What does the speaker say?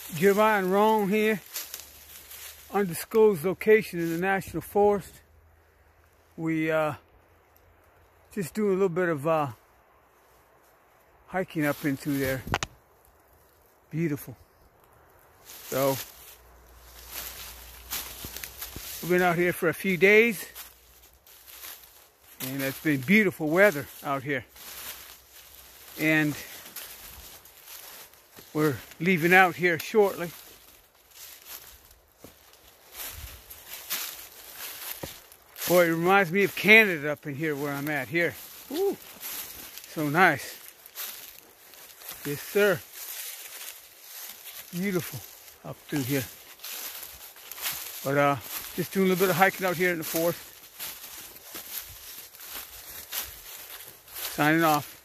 Jeremiah and Ron here, undisclosed location in the National Forest. We just doing a little bit of hiking up into there. Beautiful. So we've been out here for a few days, and it's been beautiful weather out here. And we're leaving out here shortly. Boy, it reminds me of Canada up in here where I'm at here. Ooh, so nice. Yes, sir. Beautiful up through here. But just doing a little bit of hiking out here in the forest. Signing off.